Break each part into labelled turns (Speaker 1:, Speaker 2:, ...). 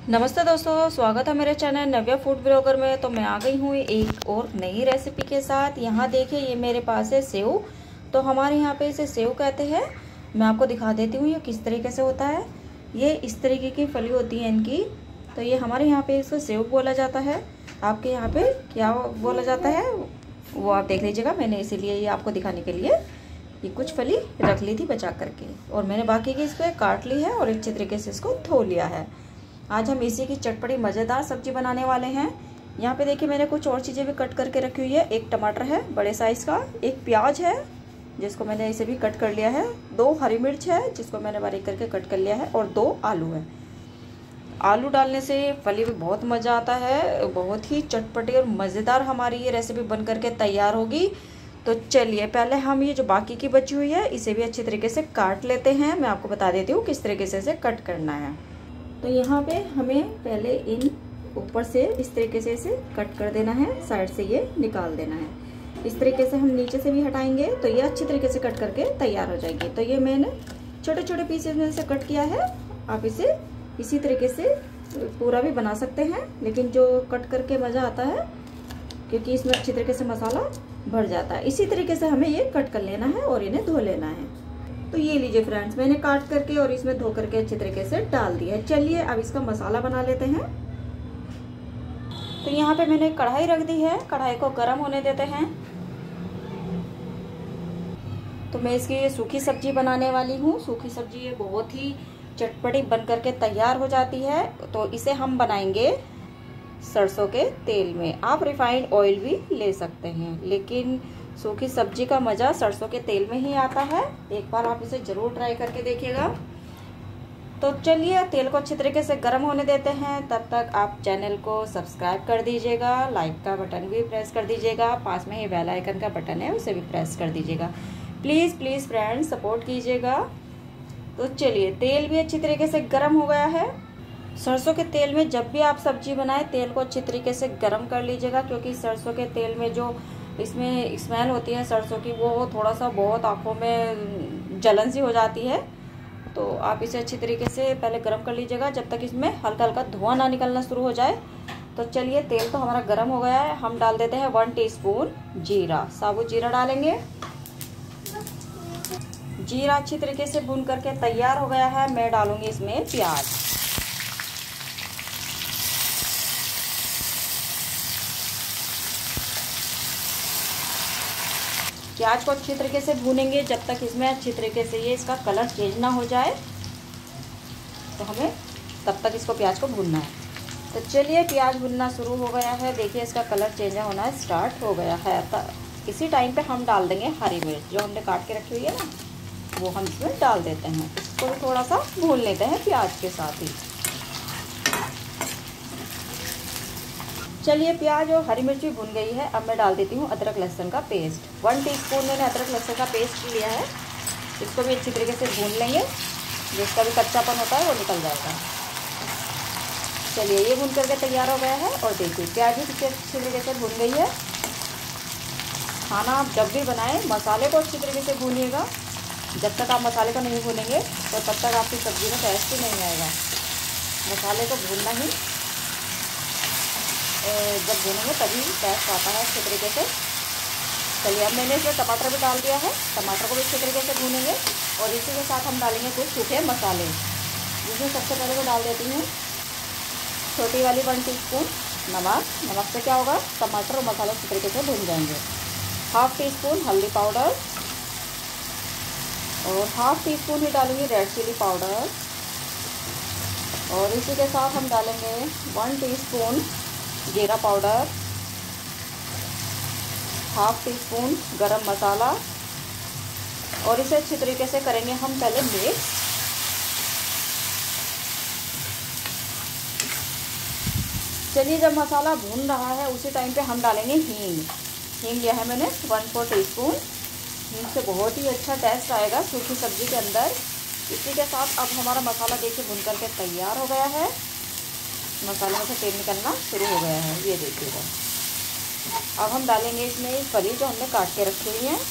Speaker 1: नमस्ते दोस्तों, स्वागत है मेरे चैनल नव्या फूड ब्लॉगर में। तो मैं आ गई हूँ एक और नई रेसिपी के साथ। यहाँ देखिए, ये मेरे पास है सेव। तो हमारे यहाँ पे इसे सेव कहते हैं। मैं आपको दिखा देती हूँ ये किस तरीके से होता है। ये इस तरीके की फली होती है इनकी। तो ये हमारे यहाँ पे इसको सेव बोला जाता है। आपके यहाँ पे क्या बोला जाता है वो आप देख लीजिएगा। मैंने इसीलिए ये आपको दिखाने के लिए ये कुछ फली रख ली थी बचा करके, और मैंने बाकी की इसको काट ली है और अच्छे तरीके से इसको धो लिया है। आज हम इसी की चटपटी मज़ेदार सब्जी बनाने वाले हैं। यहाँ पे देखिए, मैंने कुछ और चीज़ें भी कट करके रखी हुई है। एक टमाटर है बड़े साइज़ का, एक प्याज है जिसको मैंने इसे भी कट कर लिया है, 2 हरी मिर्च है जिसको मैंने बारीक करके कट कर लिया है, और 2 आलू है। आलू डालने से फली में बहुत मज़ा आता है। बहुत ही चटपटी और मज़ेदार हमारी ये रेसिपी बन करके तैयार होगी। तो चलिए, पहले हम ये जो बाकी की बची हुई है इसे भी अच्छी तरीके से काट लेते हैं। मैं आपको बता देती हूँ किस तरीके से इसे कट करना है। तो यहाँ पे हमें पहले इन ऊपर से इस तरीके से इसे कट कर देना है, साइड से ये निकाल देना है। इस तरीके से हम नीचे से भी हटाएंगे तो ये अच्छी तरीके से कट करके तैयार हो जाएगी। तो ये मैंने छोटे छोटे पीसेस में से कट किया है। आप इसे इसी तरीके से पूरा भी बना सकते हैं, लेकिन जो कट करके मज़ा आता है क्योंकि इसमें अच्छी तरीके से मसाला भर जाता है। इसी तरीके से हमें ये कट कर लेना है और इन्हें धो लेना है। तो ये लीजिए फ्रेंड्स, मैंने काट करके और इसमें धो करके अच्छे तरीके से डाल दिया है। चलिए अब इसका मसाला बना लेते हैं। तो यहाँ पे मैंने कढ़ाई रख दी है, कढ़ाई को गर्म होने देते हैं। तो मैं इसकी ये सूखी सब्जी बनाने वाली हूँ। सूखी सब्जी ये बहुत ही चटपटी बन करके तैयार हो जाती है। तो इसे हम बनाएंगे सरसों के तेल में। आप रिफाइंड ऑयल भी ले सकते हैं, लेकिन सूखी सब्जी का मज़ा सरसों के तेल में ही आता है। एक बार आप इसे ज़रूर ट्राई करके देखिएगा। तो चलिए, तेल को अच्छी तरीके से गर्म होने देते हैं। तब तक आप चैनल को सब्सक्राइब कर दीजिएगा, लाइक का बटन भी प्रेस कर दीजिएगा, पास में ही बेल आइकन का बटन है उसे भी प्रेस कर दीजिएगा। प्लीज़ प्लीज़ फ्रेंड्स सपोर्ट कीजिएगा। तो चलिए, तेल भी अच्छी तरीके से गर्म हो गया है। सरसों के तेल में जब भी आप सब्जी बनाएं तेल को अच्छी तरीके से गर्म कर लीजिएगा, क्योंकि सरसों के तेल में जो इसमें स्मेल होती है सरसों की, वो थोड़ा सा बहुत आँखों में जलन सी हो जाती है। तो आप इसे अच्छी तरीके से पहले गर्म कर लीजिएगा जब तक इसमें हल्का हल्का धुआं ना निकलना शुरू हो जाए। तो चलिए, तेल तो हमारा गर्म हो गया है। हम डाल देते हैं 1 टीस्पून जीरा, साबुत जीरा डालेंगे। जीरा अच्छी तरीके से भून करके तैयार हो गया है। मैं डालूंगी इसमें प्याज। प्याज को अच्छी तरीके से भूनेंगे जब तक इसमें अच्छी तरीके से ये इसका कलर चेंज ना हो जाए। तो हमें तब तक इसको प्याज को भूनना है। तो चलिए, प्याज भुनना शुरू हो गया है। देखिए, इसका कलर चेंज होना स्टार्ट हो गया है। तो इसी टाइम पे हम डाल देंगे हरी मिर्च जो हमने काट के रखी हुई है ना, वो हम इसमें डाल देते हैं। इसको भी थोड़ा सा भून लेते हैं प्याज के साथ ही। चलिए, प्याज और हरी मिर्च भी भुन गई है। अब मैं डाल देती हूँ अदरक लहसुन का पेस्ट। 1 टीस्पून मैंने अदरक लहसुन का पेस्ट लिया है। इसको भी अच्छी तरीके से भून लेंगे, जिसका भी कच्चापन होता है वो निकल जाएगा। चलिए, ये भून करके तैयार हो गया है। और देखिए, प्याज भी अच्छी तरीके से भून गई है। खाना आप जब भी बनाएं मसाले को अच्छी तरीके से भूनिएगा। जब तक आप मसाले को नहीं भूनेंगे तो तब तक आपकी सब्ज़ी में टेस्ट ही नहीं आएगा। मसाले को भूनना ही, जब भूनेंगे तभी टेस्ट आता है अच्छे तरीके से। चलिए, अब मैंने इसमें टमाटर भी डाल दिया है। टमाटर को भी अच्छे तरीके से भूनेंगे और इसी के साथ हम डालेंगे कुछ सूखे मसाले, जिसमें सबसे पहले मैं डाल देती हूँ छोटी वाली 1 टीस्पून नमक। नमक से क्या होगा, टमाटर और मसाले अच्छे तरीके से भून जाएंगे। 1/2 टीस्पून हल्दी पाउडर और 1/2 टीस्पून ही डालूंगी रेड चिली पाउडर। और इसी के साथ हम डालेंगे 1 टीस्पून जीरा पाउडर, 1/2 टीस्पून गरम मसाला। और इसे अच्छी तरीके से करेंगे हम पहले मिक्स। चलिए, जब मसाला भून रहा है उसी टाइम पे हम डालेंगे हींग। हींग लिया है मैंने 1/4 टीस्पून। हींग से बहुत ही अच्छा टेस्ट आएगा सूखी सब्जी के अंदर। इसी के साथ अब हमारा मसाला देखिए भून करके तैयार हो गया है। मसाले में से तेल निकलना शुरू हो गया है, ये देखिएगा। अब हम डालेंगे इसमें फली जो हमने काट के रखी हुई है।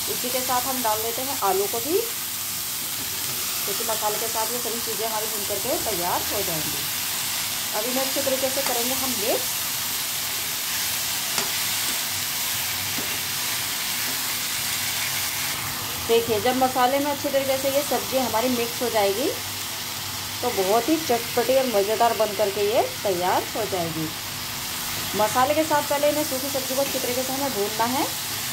Speaker 1: इसी के साथ हम डाल देते हैं आलू को भी, क्योंकि मसाले के साथ ये सभी चीज़ें हमारी भून करके तैयार हो जाएंगी। अभी इन्हें अच्छे तरीके से करेंगे हम मिक्स। देखिए जब मसाले में अच्छे तरीके से ये सब्जी हमारी मिक्स हो जाएगी तो बहुत ही चटपटी और मज़ेदार बन करके ये तैयार हो जाएगी। मसाले के साथ पहले इन्हें सूखी सब्जी को अच्छी तरीके से हमें भूनना है।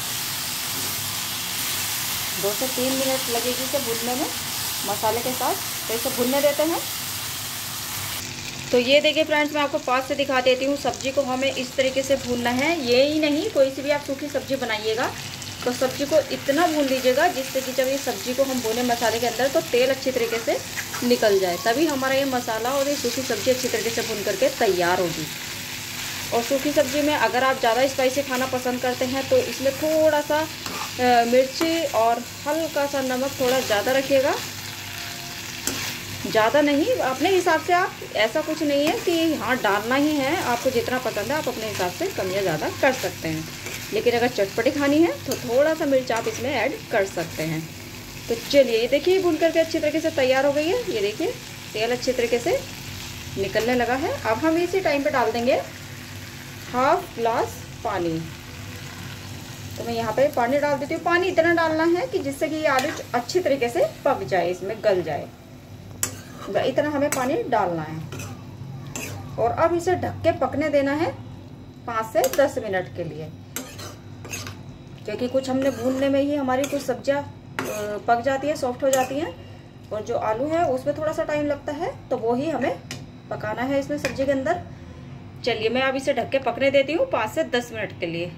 Speaker 1: 2 से 3 मिनट लगेगी इसे भूनने में मसाले के साथ, तो इसे भूनने देते हैं। तो ये देखिए फ्रेंड्स, मैं आपको पास से दिखा देती हूँ। सब्जी को हमें इस तरीके से भूनना है। ये ही नहीं, कोई सी भी आप सूखी सब्जी बनाइएगा तो सब्जी को इतना भून लीजिएगा जिससे कि जब ये सब्जी को हम भूने मसाले के अंदर तो तेल अच्छी तरीके से निकल जाए, तभी हमारा ये मसाला और ये सूखी सब्जी अच्छी तरीके से भून करके तैयार होगी। और सूखी सब्जी में अगर आप ज़्यादा स्पाइसी खाना पसंद करते हैं तो इसमें थोड़ा सा मिर्ची और हल्का सा नमक थोड़ा ज़्यादा रखिएगा, ज़्यादा नहीं, अपने हिसाब से। आप ऐसा कुछ नहीं है कि हाँ डालना ही है, आपको जितना पसंद है आप अपने हिसाब से कम या ज़्यादा कर सकते हैं। लेकिन अगर चटपटी खानी है तो थोड़ा सा मिर्च आप इसमें ऐड कर सकते हैं। तो चलिए ये देखिए भून करके अच्छी तरीके से तैयार हो गई है। ये देखिए तेल अच्छी तरीके से निकलने लगा है। अब हम इसी टाइम पे डाल देंगे 1/2 गिलास पानी। तो मैं यहाँ पे पानी डाल देती हूँ। पानी इतना डालना है कि जिससे कि ये आलू अच्छी तरीके से पक जाए, इसमें गल जाए, इतना हमें पानी डालना है। और अब इसे ढक के पकने देना है 5 से 10 मिनट के लिए, क्योंकि कुछ हमने भूनने में ही हमारी कुछ सब्जियां पक जाती है, सॉफ्ट हो जाती हैं, और जो आलू है उसमें थोड़ा सा टाइम लगता है, तो वो ही हमें पकाना है इसमें सब्जी के अंदर। चलिए मैं अब इसे ढक के पकने देती हूँ 5 से 10 मिनट के लिए,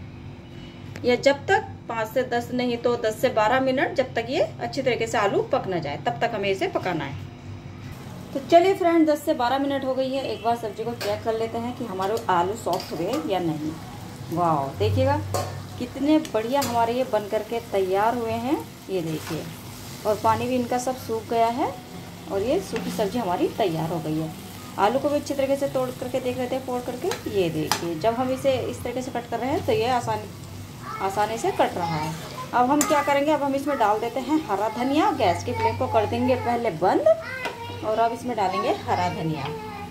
Speaker 1: या जब तक 5 से 10 नहीं तो 10 से 12 मिनट, जब तक ये अच्छी तरीके से आलू पक ना जाए तब तक हमें इसे पकाना है। तो चलिए फ्रेंड 10 से 12 मिनट हो गई है। एक बार सब्जी को चेक कर लेते हैं कि हमारे आलू सॉफ्ट हुए या नहीं। वाह, देखिएगा कितने बढ़िया हमारे ये बन करके तैयार हुए हैं। ये देखिए, और पानी भी इनका सब सूख गया है और ये सूखी सब्जी हमारी तैयार हो गई है। आलू को भी अच्छी तरीके से तोड़ करके देख लेते हैं, फोड़ करके। ये देखिए जब हम इसे इस तरीके से कट कर रहे हैं तो ये आसानी से कट रहा है। अब हम क्या करेंगे, अब हम इसमें डाल देते हैं हरा धनिया। गैस की फ्लेम को कर देंगे पहले बंद, और अब इसमें डालेंगे हरा धनिया।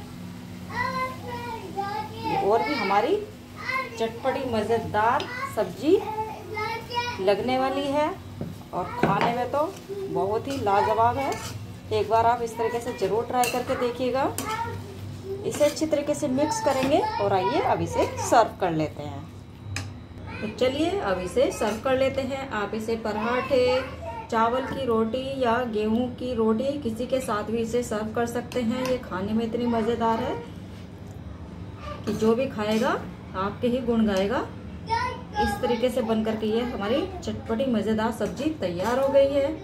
Speaker 1: और भी हमारी चटपटी मज़ेदार सब्जी लगने वाली है और खाने में तो बहुत ही लाजवाब है। एक बार आप इस तरीके से ज़रूर ट्राई करके देखिएगा। इसे अच्छी तरीके से मिक्स करेंगे और आइए अब इसे सर्व कर लेते हैं। तो चलिए अब इसे सर्व कर लेते हैं। आप इसे पराठे, चावल की रोटी या गेहूं की रोटी किसी के साथ भी इसे सर्व कर सकते हैं। ये खाने में इतनी मज़ेदार है कि जो भी खाएगा आपके ही गुण गाएगा। इस तरीके से बन करके ये हमारी चटपटी मज़ेदार सब्जी तैयार हो गई है।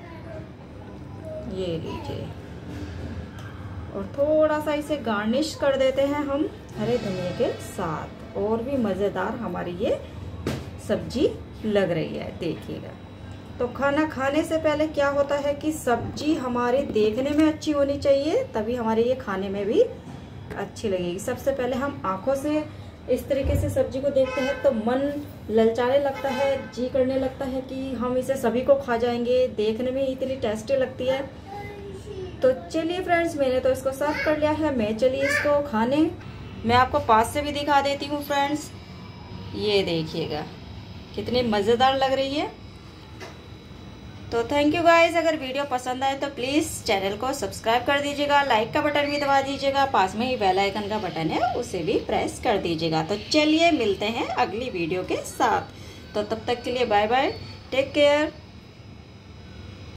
Speaker 1: ये लीजिए, और थोड़ा सा इसे गार्निश कर देते हैं हम हरे धनिया के साथ, और भी मज़ेदार हमारी ये सब्जी लग रही है। देखिएगा, तो खाना खाने से पहले क्या होता है कि सब्जी हमारे देखने में अच्छी होनी चाहिए, तभी हमारे ये खाने में भी अच्छी लगेगी। सबसे पहले हम आंखों से इस तरीके से सब्जी को देखते हैं तो मन ललचाने लगता है, जी करने लगता है कि हम इसे सभी को खा जाएंगे। देखने में इतनी टेस्टी लगती है। तो चलिए फ्रेंड्स, मैंने तो इसको सर्व कर लिया है। मैं चलिए इसको खाने, मैं आपको पास से भी दिखा देती हूँ फ्रेंड्स। ये देखिएगा कितनी मज़ेदार लग रही है। तो थैंक यू गाइस। अगर वीडियो पसंद आए तो प्लीज़ चैनल को सब्सक्राइब कर दीजिएगा, लाइक का बटन भी दबा दीजिएगा, पास में ही बेल आइकन का बटन है उसे भी प्रेस कर दीजिएगा। तो चलिए मिलते हैं अगली वीडियो के साथ। तो तब तक के लिए बाय बाय, टेक केयर।